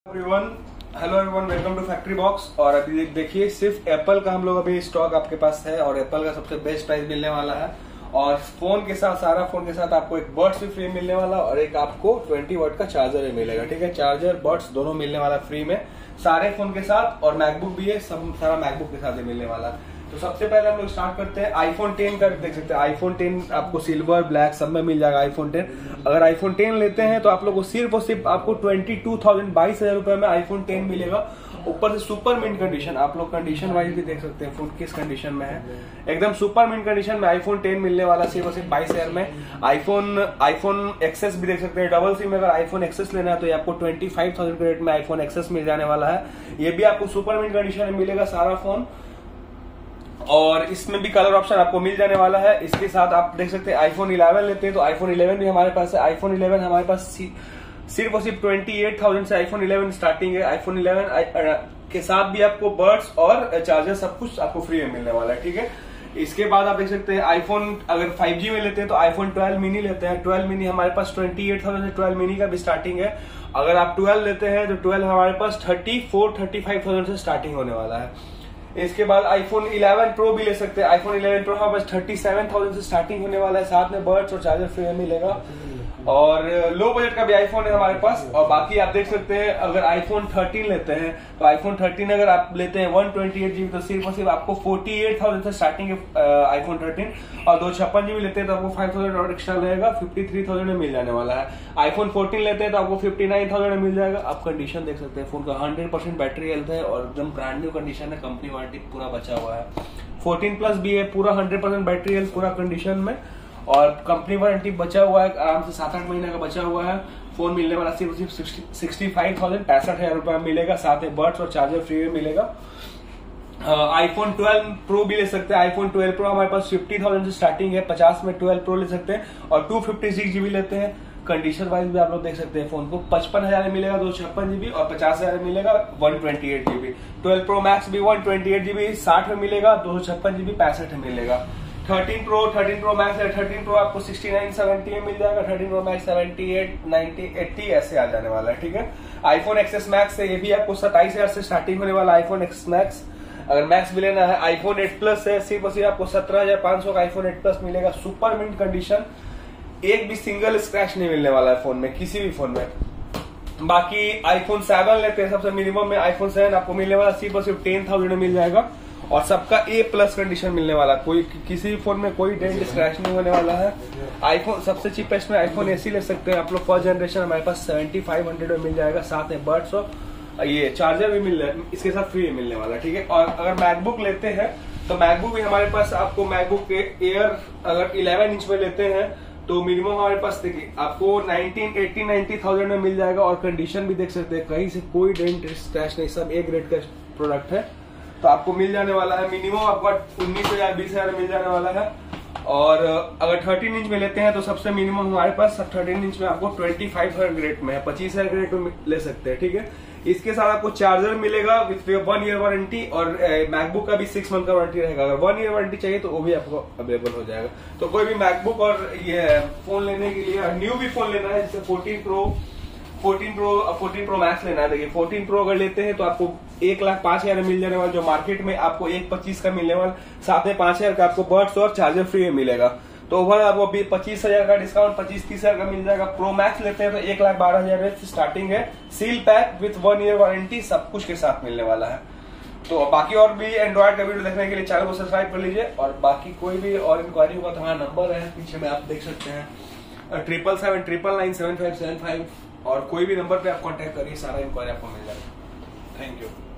Everyone, hello everyone, welcome to factory box. और अभी देखिए सिर्फ एप्पल का हम लोग अभी स्टॉक आपके पास है और एप्पल का सबसे बेस्ट प्राइस मिलने वाला है। और फोन के साथ, सारा फोन के साथ आपको एक बड्स भी फ्री मिलने वाला और एक आपको 20 वाट का चार्जर भी मिलेगा। ठीक है, चार्जर बड्स दोनों मिलने वाला फ्री में सारे फोन के साथ। और मैकबुक भी है, सब सारा मैकबुक के साथ ही मिलने वाला। तो सबसे पहले हम लोग स्टार्ट करते हैं आईफोन 10 का। देख सकते हैं आईफोन 10 आपको सिल्वर, ब्लैक सब में मिल जाएगा आईफोन 10। अगर आईफोन 10 लेते हैं तो आप लोग को सिर्फ और सिर्फ आपको 22,000 रुपए में आईफोन 10 मिलेगा। ऊपर से सुपर मिंट कंडीशन, आप लोग कंडीशन वाइज भी देख सकते हैं फोन किस कंडीशन में है। एकदम सुपर मिंट कंडीशन में आईफोन 10 मिलने वाला सिर्फ और सिर्फ 22,000 में। आईफोन एक्सेस भी देख सकते हैं, डबल सिम में अगर आईफोन एक्सेस लेना है तो ये आपको 25,000 के रेट में आईफोन एक्सेस मिल जाने वाला है। ये भी आपको सुपर मिंट कंडीशन में मिलेगा सारा फोन। और इसमें भी कलर ऑप्शन आपको मिल जाने वाला है। इसके साथ आप देख सकते हैं आईफोन 11 लेते हैं तो आईफोन 11 भी हमारे पास है। आईफोन 11 हमारे पास सिर्फ और सिर्फ 28,000 से आईफोन 11 स्टार्टिंग है। आईफोन 11 के साथ भी आपको बड्स और चार्जर सब कुछ आपको फ्री में मिलने वाला है। ठीक है, इसके बाद आप देख सकते हैं आईफोन अगर 5G में लेते हैं तो आईफोन 12 मिनी लेते हैं। 12 मिनी हमारे पास 28,000 से 12 मिनी का भी स्टार्टिंग है। अगर आप 12 लेते हैं तो 12 हमारे पास 35,000 से स्टार्टिंग होने वाला है। इसके बाद आईफोन 11 प्रो भी ले सकते हैं। आईफोन 11 प्रो हमारे पास 37,000 से स्टार्टिंग होने वाला है, साथ में बड्स और चार्जर फ्री में मिलेगा। और लो बजट का भी आईफोन है हमारे पास। और बाकी आप देख सकते हैं अगर आईफोन 13 लेते हैं तो आईफोन 13 अगर आप लेते हैं 128GB तो सिर्फ और सिर्फ आपको 48,000 से स्टार्टिंग है आईफोन 13। और 256GB लेते हैं तो आपको 5,000 और एक्स्ट्रा रहेगा, 53,000 में मिल जाने वाला है। आईफोन 14 लेते हैं तो आपको 59,000 में मिल जाएगा। आप कंडीशन देख सकते हैं फोन का 100% बैटरी हेल्थ है और एकदम ब्रांड न्यू कंडीशन है, कंपनी वारंटी पूरा बचा हुआ है। 14 प्लस भी है, पूरा 100% बैटरी हेल्थ पूरा कंडीशन में और कंपनी वारंटी बचा हुआ है, आराम से 7-8 महीने का बचा हुआ है। फोन मिलने वाला सिर्फ 65,000 रुपए में मिलेगा, साथ में बड्स और चार्जर फ्री में मिलेगा। आईफोन 12 प्रो भी ले सकते हैं। आईफोन 12 प्रो हमारे पास 50,000 से स्टार्टिंग है। 50 में 12 प्रो ले सकते हैं और 256GB लेते हैं। कंडीशन वाइज भी आप लोग देख सकते हैं फोन को 55,000 में मिलेगा 256GB और 50,000 में मिलेगा 128GB। 12 प्रो मैक्स भी 128GB 60 में मिलेगा, 256GB 65 में मिलेगा। 13 प्रो मैक्स है। 13 प्रो आपको 69-70 में मिल जाएगा। 13 प्रो मैक्स 78, 90, 80 ऐसे आ जाने वाला है। ठीक है, आईफोन एक्सेस मैक्स है, ये भी आपको 27,000 से स्टार्टिंग होने वाला आईफोन एक्सेस मैक्स। अगर मैक्स भी लेना है आईफोन 8 प्लस है, सिर्फ और सिर्फ आपको 17,500 का आईफोन 8 प्लस मिलेगा। सुपर मिंट कंडीशन, एक भी सिंगल स्क्रैच नहीं मिलने वाला है फोन में, किसी भी फोन में। बाकी आईफोन 7 लेते हैं सबसे मिनिमम में, आईफोन 7 आपको मिलने वाला सिर्फ और सिर्फ 10,000 में मिल जाएगा और सबका A+ कंडीशन मिलने वाला। कोई किसी भी फोन में कोई डेंट स्क्रैच नहीं होने वाला है। आईफोन सबसे चीपेस्ट में आईफोन SE ले सकते हैं आप लोग। फर्स्ट जनरेशन हमारे पास 7,500 में मिल जाएगा, साथ में बड्स और ये चार्जर भी मिल रहा है, इसके साथ फ्री मिलने वाला। ठीक है, और अगर मैकबुक लेते हैं तो मैकबुक भी हमारे पास आपको मैकबुक एयर अगर 11 इंच में लेते हैं तो मिनिमम हमारे पास देखिए आपको 90,000 में मिल जाएगा। और कंडीशन भी देख सकते हैं, कहीं से कोई डेंट स्क्रैच नहीं, सब A ग्रेड का प्रोडक्ट है। तो आपको मिल जाने वाला है मिनिमम आपका 19,000 20,000 मिल जाने वाला है। और अगर 13 इंच में लेते हैं तो सबसे मिनिमम हमारे पास 13 इंच में आपको 25,000 ग्रेड में है, 25,000 ग्रेड में ले सकते हैं। ठीक है, इसके साथ आपको चार्जर मिलेगा विथ 1 ईयर वारंटी और मैकबुक का भी 6 मंथ का वारंटी रहेगा। अगर 1 ईयर वारंटी चाहिए तो वो भी आपको अवेलेबल हो जाएगा। तो कोई भी मैकबुक और ये फोन लेने के लिए न्यू भी फोन लेना है, जैसे 14 प्रो मैक्स लेना है। देखिए 14 प्रो अगर लेते हैं तो आपको 1,05,000 में मिल जाने वाला, जो मार्केट में आपको 1,25,000 का मिलने वाला, साथ में 5,000 का आपको बड्स और चार्जर फ्री में मिलेगा। तो ओवरऑल आपको 25,000 का डिस्काउंट 25-30,000 का मिल जाएगा। प्रो मैक्स लेते हैं तो 1,12,000 से स्टार्टिंग है, seal pack with 1 year warranty सब कुछ के साथ मिलने वाला है। तो बाकी और भी एंड्रॉइड का वीडियो देखने के लिए चैनल को सब्सक्राइब कर लीजिए। और बाकी कोई भी और इंक्वायरी होगा तो हमारा नंबर है पीछे में, आप देख सकते हैं 777-999-7575। और कोई भी नंबर पे आप कांटेक्ट करिए, सारा इंक्वायरी आपको मिल जाएगा। Thank you.